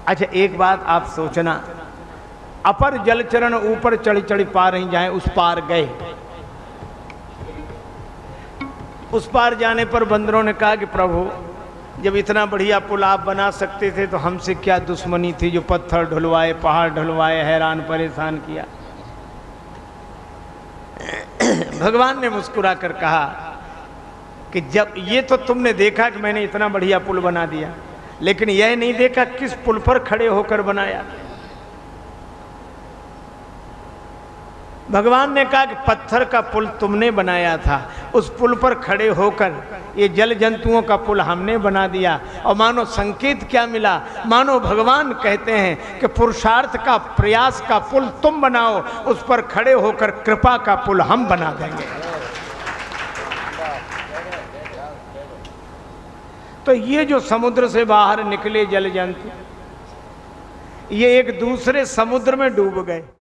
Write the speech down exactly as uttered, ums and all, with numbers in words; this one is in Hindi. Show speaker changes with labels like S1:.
S1: अच्छा एक बात आप सोचना, अपर जलचरण ऊपर चढ़ी चढ़ी पार नहीं जाए, उस पार गए। उस पार जाने पर बंदरों ने कहा कि प्रभु जब इतना बढ़िया पुल आप बना सकते थे तो हमसे क्या दुश्मनी थी जो पत्थर ढुलवाए, पहाड़ ढुलवाए, हैरान परेशान किया। भगवान ने मुस्कुरा कर कहा कि जब ये तो तुमने देखा कि मैंने इतना बढ़िया पुल बना दिया, लेकिन यह नहीं देखा किस पुल पर खड़े होकर बनाया। भगवान ने कहा कि पत्थर का पुल तुमने बनाया था, उस पुल पर खड़े होकर ये जल जंतुओं का पुल हमने बना दिया। और मानो संकेत क्या मिला, मानो भगवान कहते हैं कि पुरुषार्थ का प्रयास का पुल तुम बनाओ, उस पर खड़े होकर कृपा का पुल हम बना देंगे। तो ये जो समुद्र से बाहर निकले जल जंतु, ये एक दूसरे समुद्र में डूब गए।